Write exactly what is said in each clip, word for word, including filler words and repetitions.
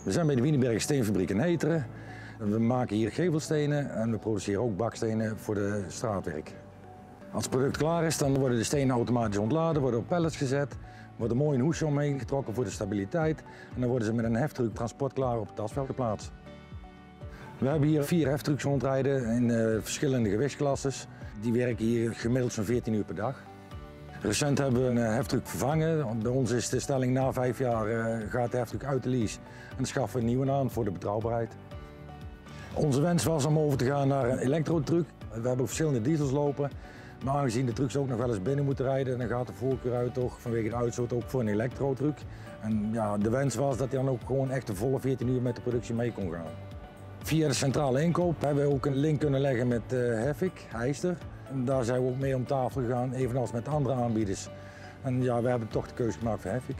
We zijn bij de Wienerberger Steenfabriek in Heteren. We maken hier gevelstenen en we produceren ook bakstenen voor de straatwerk. Als het product klaar is, dan worden de stenen automatisch ontladen, worden op pallets gezet, worden mooi een hoesje omheen getrokken voor de stabiliteit en dan worden ze met een heftruck transportklaar op het asfalt geplaatst. We hebben hier vier heftrucks rondrijden in uh, verschillende gewichtsklasses. Die werken hier gemiddeld zo'n veertien uur per dag. Recent hebben we een heftruck vervangen. Bij ons is de stelling na vijf jaar uh, gaat de heftruck uit de lease en dan schaffen we een nieuwe aan voor de betrouwbaarheid. Onze wens was om over te gaan naar een elektrotruck. We hebben ook verschillende diesels lopen. Maar aangezien de trucks ook nog wel eens binnen moeten rijden, dan gaat de voorkeur uit toch vanwege de uitstoot ook voor een elektrotruck. En ja, de wens was dat hij dan ook gewoon echt de volle veertien uur met de productie mee kon gaan. Via de centrale inkoop hebben we ook een link kunnen leggen met uh, Hevik, Heister. En daar zijn we ook mee om tafel gegaan, evenals met andere aanbieders. En ja, we hebben toch de keuze gemaakt voor Hevik.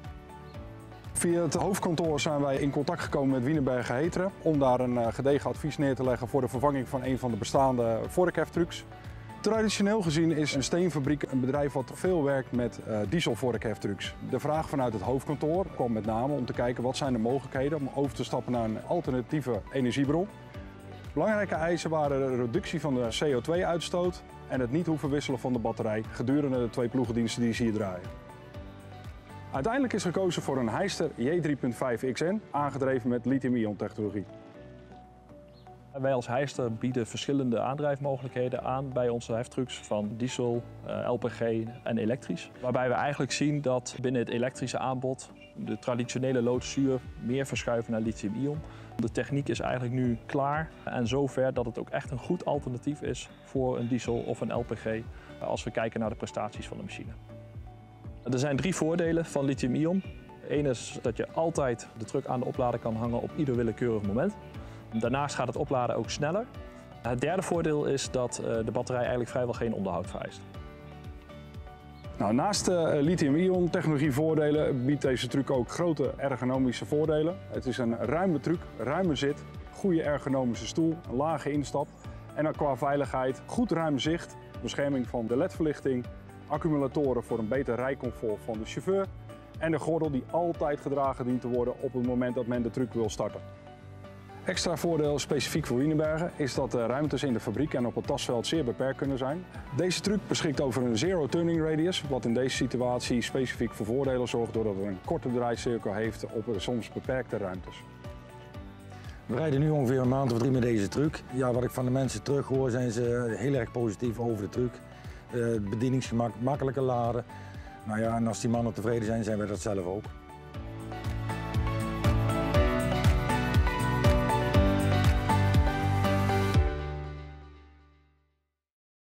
Via het hoofdkantoor zijn wij in contact gekomen met Wienerberger Heteren om daar een uh, gedegen advies neer te leggen voor de vervanging van een van de bestaande vorkheftrucks. Traditioneel gezien is een steenfabriek een bedrijf wat veel werkt met uh, dieselvorkheftrucks. De vraag vanuit het hoofdkantoor kwam met name om te kijken wat zijn de mogelijkheden om over te stappen naar een alternatieve energiebron. Belangrijke eisen waren de reductie van de C O twee uitstoot en het niet hoeven wisselen van de batterij gedurende de twee ploegendiensten die ze hier draaien. Uiteindelijk is gekozen voor een Heister J drie punt vijf X N, aangedreven met lithium-ion technologie. Wij als Heister bieden verschillende aandrijfmogelijkheden aan bij onze heftrucks van diesel, L P G en elektrisch. Waarbij we eigenlijk zien dat binnen het elektrische aanbod de traditionele loodzuur meer verschuiven naar lithium-ion. De techniek is eigenlijk nu klaar en zover dat het ook echt een goed alternatief is voor een diesel of een L P G als we kijken naar de prestaties van de machine. Er zijn drie voordelen van lithium-ion. Eén is dat je altijd de truck aan de oplader kan hangen op ieder willekeurig moment. Daarnaast gaat het opladen ook sneller. Het derde voordeel is dat de batterij eigenlijk vrijwel geen onderhoud vereist. Nou, naast de lithium-ion technologie voordelen biedt deze truck ook grote ergonomische voordelen. Het is een ruime truck, ruime zit, goede ergonomische stoel, een lage instap en dan qua veiligheid goed ruim zicht, bescherming van de L E D-verlichting, accumulatoren voor een beter rijcomfort van de chauffeur en de gordel die altijd gedragen dient te worden op het moment dat men de truck wil starten. Extra voordeel specifiek voor Wienerberger is dat de ruimtes in de fabriek en op het tasveld zeer beperkt kunnen zijn. Deze truck beschikt over een zero turning radius, wat in deze situatie specifiek voor voordelen zorgt doordat het een korte draaicirkel heeft op soms beperkte ruimtes. We rijden nu ongeveer een maand of drie met deze truck. Ja, wat ik van de mensen terug hoor zijn ze heel erg positief over de truck. Het bedieningsgemak, makkelijke laden. Nou ja, en als die mannen tevreden zijn, zijn wij dat zelf ook.